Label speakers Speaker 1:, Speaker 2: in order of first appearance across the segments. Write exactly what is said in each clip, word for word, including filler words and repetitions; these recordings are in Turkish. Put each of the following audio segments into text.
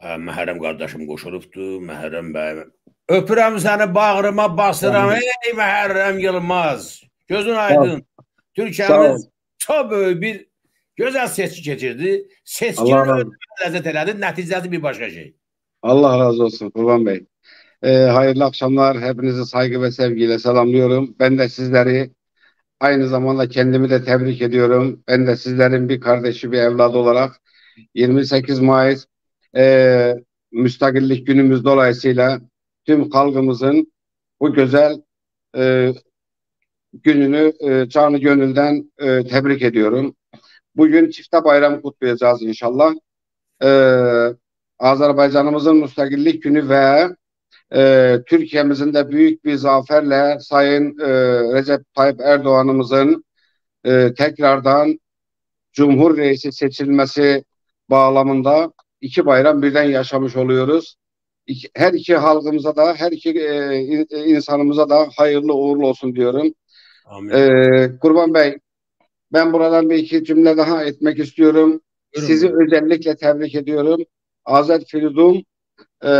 Speaker 1: Hə, Məhərrəm qardaşım qoşulubdur. Məhərrəm bəy. Öpürəm səni, bağrıma basıram. Ey Məhərrəm Yılmaz. Gözün aydın. Türkiyəmiz çox böyük bir gözəl seçki keçirdi. Seçkinin ləzzət elədi. Nəticəsi bir başqa şey.
Speaker 2: Allah razı olsun Qurban Bey. Ee, hayırlı akşamlar. Hepinizi saygı ve sevgiyle selamlıyorum. Ben de sizleri aynı zamanda kendimi de tebrik ediyorum. Ben de sizlerin bir kardeşi, bir evladı olarak yirmi sekiz Mayıs e, Müstakillik Günümüz dolayısıyla tüm halkımızın bu güzel e, gününü e, canı gönülden e, tebrik ediyorum. Bugün çifte bayram kutlayacağız inşallah. E, Azerbaycanımızın Müstakillik Günü ve e, Türkiye'mizin de büyük bir zaferle Sayın e, Recep Tayyip Erdoğan'ımızın e, tekrardan Cumhur Reisi seçilmesi bağlamında iki bayram birden yaşamış oluyoruz. İki, her iki halkımıza da, her iki e, insanımıza da hayırlı uğurlu olsun diyorum. E, Kurban Bey, ben buradan bir iki cümle daha etmek istiyorum. Buyurun. Sizi özellikle tebrik ediyorum. Azad Firidun e,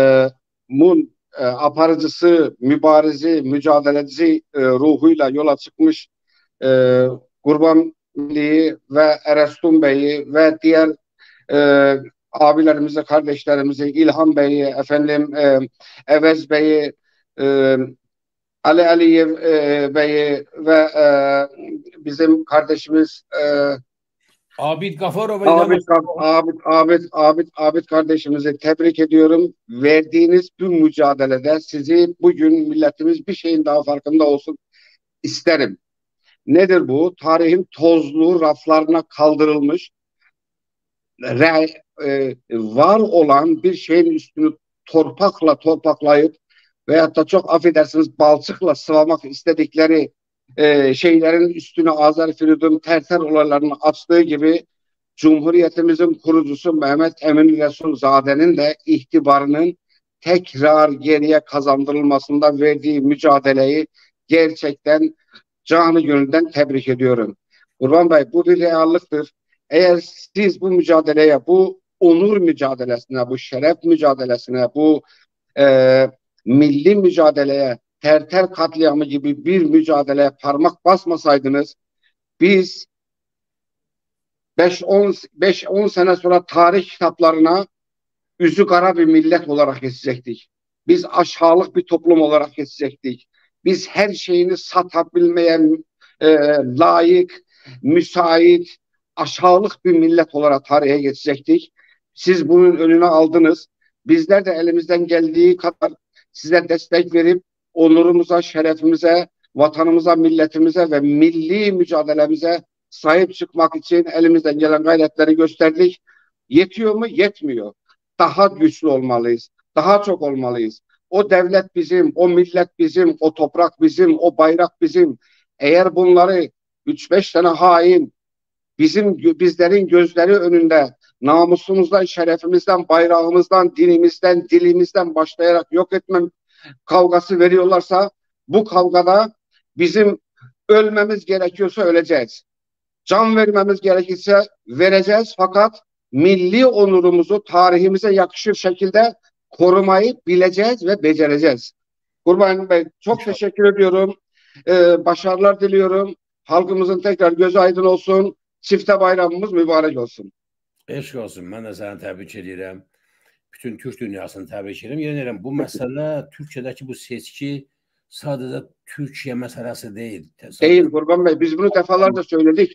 Speaker 2: mun e, aparıcısı, mübarizi, mücadeleci e, ruhuyla yola çıkmış e, Kurban Bey'i ve Erestun Bey'i ve diğer e, abilerimizi, kardeşlerimizi, İlhan Bey'i, efendim e, Evez Bey'i, e, Ali Aliyev e, Bey'i ve e, bizim kardeşimiz e,
Speaker 1: Abid Gafarov'u
Speaker 2: Abid, Abid, Abid, Abid, Abid kardeşimizi tebrik ediyorum. Verdiğiniz bu mücadelede sizi bugün milletimiz bir şeyin daha farkında olsun isterim. Nedir bu? Tarihin tozlu raflarına kaldırılmış re, e, var olan bir şeyin üstünü torpakla torpaklayıp veyahut da çok affedersiniz balçıkla sıvamak istedikleri e, şeylerin üstüne Azar Firidun terter olaylarını açtığı gibi Cumhuriyetimizin kurucusu Mehmet Emin Resulzade'nin de ihtibarının tekrar geriye kazandırılmasında verdiği mücadeleyi gerçekten canı gönülden tebrik ediyorum. Kurban Bey, bu bir reallıktır. Eğer siz bu mücadeleye, bu onur mücadelesine, bu şeref mücadelesine, bu e, milli mücadeleye, Terter katliamı gibi bir mücadeleye parmak basmasaydınız, biz beş on sene sonra tarih kitaplarına yüzü kara bir millet olarak geçecektik. Biz aşağılık bir toplum olarak geçecektik. Biz her şeyini satabilmeye e, layık, müsait, aşağılık bir millet olarak tarihe geçecektik. Siz bunun önüne aldınız. Bizler de elimizden geldiği kadar size destek verip onurumuza, şerefimize, vatanımıza, milletimize ve milli mücadelemize sahip çıkmak için elimizden gelen gayretleri gösterdik. Yetiyor mu? Yetmiyor. Daha güçlü olmalıyız. Daha çok olmalıyız. O devlet bizim, o millet bizim, o toprak bizim, o bayrak bizim. Eğer bunları üç beş tane hain bizim bizlerin gözleri önünde namusumuzdan, şerefimizden, bayrağımızdan, dinimizden, dilimizden başlayarak yok etmem kavgası veriyorlarsa bu kavgada bizim ölmemiz gerekiyorsa öleceğiz. Can vermemiz gerekirse vereceğiz, fakat milli onurumuzu tarihimize yakışır şekilde korumayı bileceğiz ve becereceğiz. Kurban Bey, çok İnşallah. Teşekkür ediyorum. Ee, başarılar diliyorum. Halkımızın tekrar gözü aydın olsun. Çifte bayramımız mübarek olsun.
Speaker 1: Eşk olsun. Ben de sana tebrik ederim. Bütün Türk dünyasını tebrik ederim. Yeniləm, bu mesele Türkiye'deki bu seçki sadece Türkiye meselesi değil.
Speaker 2: Değil Kurban Bey. Biz bunu defalarca söyledik.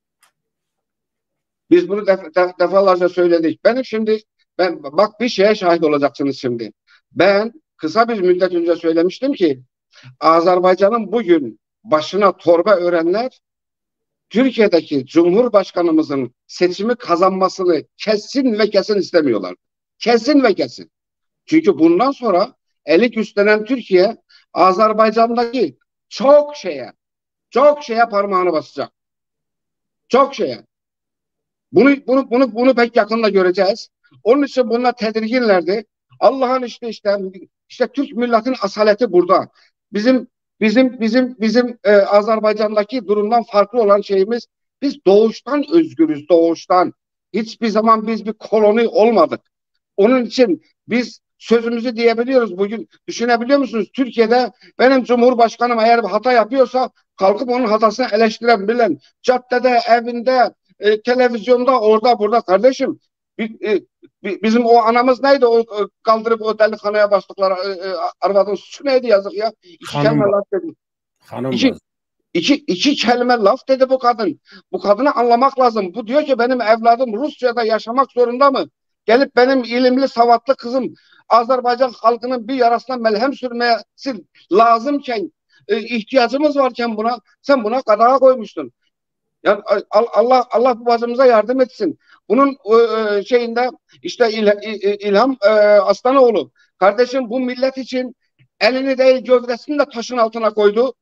Speaker 2: Biz bunu def def defalarca söyledik. Benim şimdi, ben bak bir şeye şahit olacaksınız şimdi. Ben kısa bir müddet önce söylemiştim ki Azerbaycan'ın bugün başına torba örenler Türkiye'deki Cumhurbaşkanımızın seçimi kazanmasını kesin ve kesin istemiyorlar. Kesin ve kesin. Çünkü bundan sonra elik üstlenen Türkiye Azerbaycan'daki çok şeye, çok şeye parmağını basacak. Çok şeye. Bunu bunu bunu bunu pek yakında göreceğiz. Onun için bunlar tedirginlerdi. Allah'ın işte işte işte Türk milletin asaleti burada. Bizim bizim bizim bizim e, Azerbaycan'daki durumdan farklı olan şeyimiz, biz doğuştan özgürüz, doğuştan. Hiçbir zaman biz bir koloni olmadık. Onun için biz sözümüzü diyebiliyoruz. Bugün düşünebiliyor musunuz? Türkiye'de benim Cumhurbaşkanım eğer bir hata yapıyorsa kalkıp onun hatasını eleştirebilen, caddede, evinde, e, televizyonda, orada, burada kardeşim. Bir, e, bir, bizim o anamız neydi? O, o kaldırıp o delikanlıya bastıkları e, e, arvadın suçu neydi yazık ya? İki
Speaker 1: Hanım
Speaker 2: kelime
Speaker 1: var.
Speaker 2: laf dedi.
Speaker 1: Hanım
Speaker 2: İki,
Speaker 1: var.
Speaker 2: iki, iki kelime laf dedi bu kadın. Bu kadını anlamak lazım. Bu diyor ki benim evladım Rusya'da yaşamak zorunda mı? Gelip benim ilimli, savatlı kızım Azerbaycan halkının bir yarasına melhem sürmesi lazımken, e, ihtiyacımız varken buna sen buna kadağa koymuştun. Yani Allah Allah bu bacımıza yardım etsin. Bunun e, şeyinde işte İl, İl, İlham e, Aslanoğlu kardeşim bu millet için elini değil gövdesini de taşın altına koydu.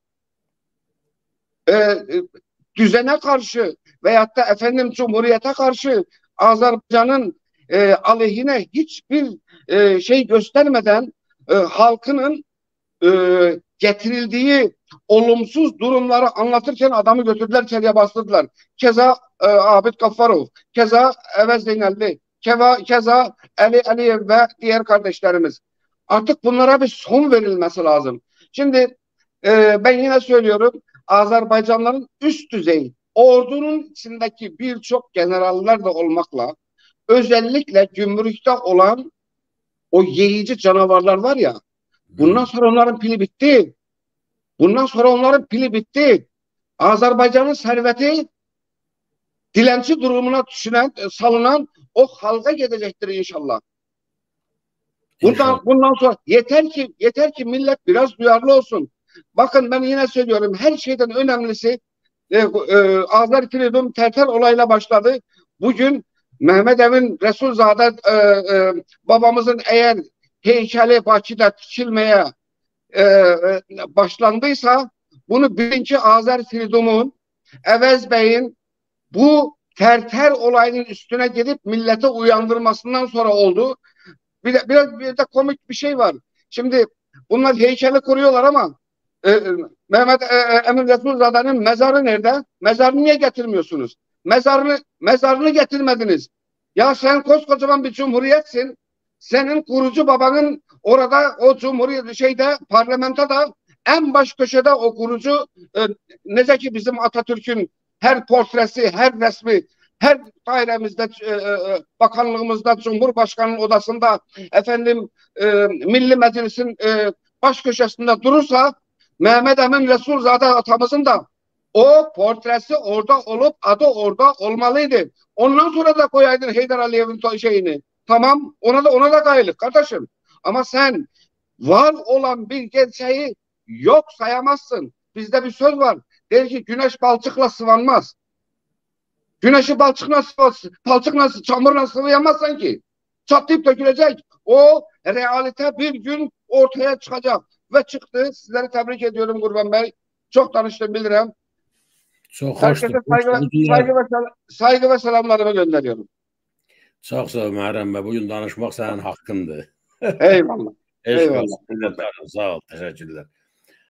Speaker 2: E, düzene karşı veyahut da efendim Cumhuriyete karşı Azerbaycan'ın e, aleyhine hiçbir e, şey göstermeden e, halkının e, getirildiği olumsuz durumları anlatırken adamı götürdüler, içeriye bastırdılar. Keza e, Abid Gaffarov, keza Evez Zeynelli, keza, keza Ali Aliyev ve diğer kardeşlerimiz. Artık bunlara bir son verilmesi lazım. Şimdi e, ben yine söylüyorum, Azerbaycanlıların üst düzey ordunun içindeki birçok generaller de olmakla özellikle gümrükte olan o yiyici canavarlar var ya, bundan sonra onların pili bitti. Bundan sonra onların pili bitti. Azerbaycan'ın serveti dilenci durumuna düşünen, salınan o halka gidecektir inşallah. Bundan, bundan sonra yeter ki yeter ki millet biraz duyarlı olsun. Bakın ben yine söylüyorum, her şeyden önemlisi e, e, Azer Freedom Terter olayla başladı. Bugün Mehmet Emin Resulzade e, e, babamızın eğer heykeli Bakü'de dikilmeye e, e, başlandıysa bunu birinci Azer Freedom'un, Evez Bey'in bu Terter olayının üstüne gidip millete uyandırmasından sonra oldu. Bir de, biraz bir de komik bir şey var. Şimdi bunlar heykeli kuruyorlar ama e, Mehmet e, Emin Resulzade'nin mezarı nerede? Mezarını niye getirmiyorsunuz? Mezarını mezarını getirmediniz. Ya sen koskocaman bir cumhuriyetsin. Senin kurucu babanın orada o cumhuriyet şeyde parlamentoda en baş köşede o kurucu e, nece ki bizim Atatürk'ün her portresi, her resmi, her dairemizde, e, e, bakanlığımızda, Cumhurbaşkanı'nın odasında, efendim e, Milli Meclis'in e, baş köşesinde durursa Mehmet Emin Resulzade atamızın da o portresi orada olup adı orada olmalıydı. Ondan sonra da koyaydın Heydar Aliyev'in şeyini. Tamam, ona da ona da gaylık kardeşim. Ama sen var olan bir gerçeği yok sayamazsın. Bizde bir söz var. Der ki güneş balçıkla sıvanmaz. Güneşi balçıkla, balçıkla, çamurla sıvayamazsan ki. Çatlayıp dökülecek. O realite bir gün ortaya çıkacak. Ve çıktı. Sizleri tebrik ediyorum Kurban Bey. Çok tanıştım bilirim.
Speaker 1: Çok
Speaker 2: Herkese saygı, saygı, ve, saygı ve selamlarımı gönderiyorum.
Speaker 1: Çok sağ ol Muharrem Bey. Bugün danışmak senin hakkındı.
Speaker 2: Eyvallah. Eyvallah.
Speaker 1: Eyvallah. Sağ ol. Teşekkürler.